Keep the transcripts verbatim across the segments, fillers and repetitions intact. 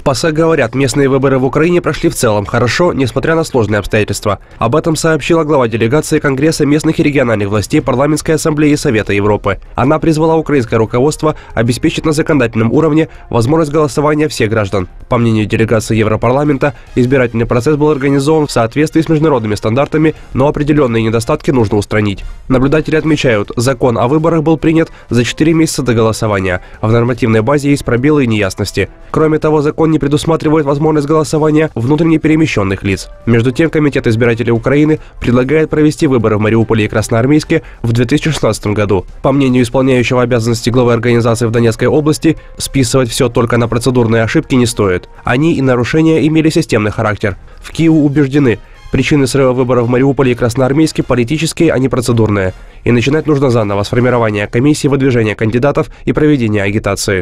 ПАСЭ говорят, местные выборы в Украине прошли в целом хорошо, несмотря на сложные обстоятельства. Об этом сообщила глава делегации Конгресса местных и региональных властей Парламентской ассамблеи Совета Европы. Она призвала украинское руководство обеспечить на законодательном уровне возможность голосования всех граждан. По мнению делегации Европарламента, избирательный процесс был организован в соответствии с международными стандартами, но определенные недостатки нужно устранить. Наблюдатели отмечают, закон о выборах был принят за четыре месяца до голосования, а в нормативной базе есть пробелы и неясности. Кроме того, закон не предусматривает возможность голосования внутренне перемещенных лиц. Между тем, Комитет избирателей Украины предлагает провести выборы в Мариуполе и Красноармейске в две тысячи шестнадцатом году. По мнению исполняющего обязанности главы организации в Донецкой области, списывать все только на процедурные ошибки не стоит. Они и нарушения имели системный характер. В Киеве убеждены, причины срыва выборов в Мариуполе и Красноармейске политические, а не процедурные. И начинать нужно заново с формирования комиссии выдвижения кандидатов и проведения агитации.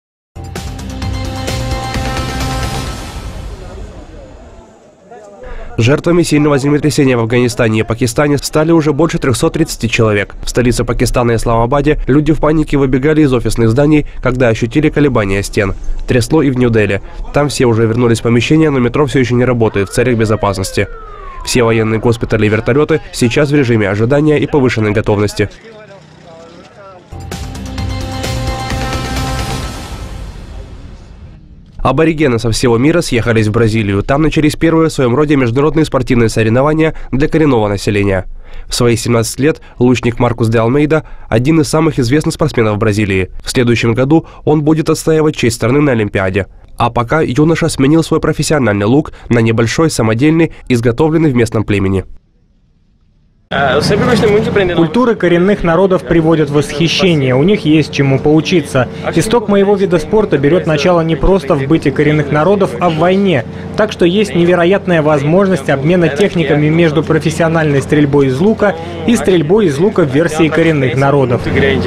Жертвами сильного землетрясения в Афганистане и Пакистане стали уже больше трёхсот тридцати человек. В столице Пакистана, Исламабаде, люди в панике выбегали из офисных зданий, когда ощутили колебания стен. Трясло и в Нью-Дели. Там все уже вернулись в помещение, но метро все еще не работает в целях безопасности. Все военные госпитали и вертолеты сейчас в режиме ожидания и повышенной готовности. Аборигены со всего мира съехались в Бразилию. Там начались первые в своем роде международные спортивные соревнования для коренного населения. В свои семнадцать лет лучник Маркус де Алмейда – один из самых известных спортсменов Бразилии. В следующем году он будет отстаивать честь страны на Олимпиаде. А пока юноша сменил свой профессиональный лук на небольшой, самодельный, изготовленный в местном племени. Культуры коренных народов приводят в восхищение, у них есть чему поучиться. Исток моего вида спорта берет начало не просто в быте коренных народов, а в войне. Так что есть невероятная возможность обмена техниками между профессиональной стрельбой из лука и стрельбой из лука в версии коренных народов.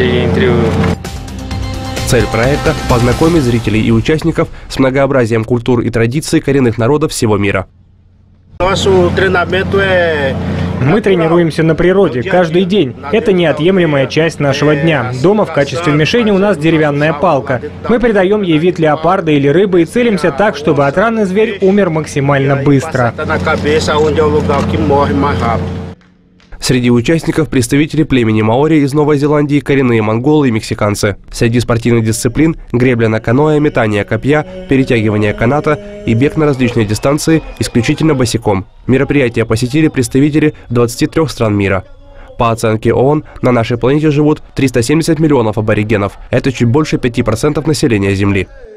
Цель проекта – познакомить зрителей и участников с многообразием культур и традиций коренных народов всего мира. Мы тренируемся на природе каждый день. Это неотъемлемая часть нашего дня. Дома в качестве мишени у нас деревянная палка. Мы придаем ей вид леопарда или рыбы и целимся так, чтобы отравленный зверь умер максимально быстро. Среди участников представители племени маори из Новой Зеландии, коренные монголы и мексиканцы. Среди спортивных дисциплин – гребля на каноэ, метание копья, перетягивание каната и бег на различные дистанции исключительно босиком. Мероприятие посетили представители двадцати трёх стран мира. По оценке ООН, на нашей планете живут триста семьдесят миллионов аборигенов. Это чуть больше пяти процентов населения Земли.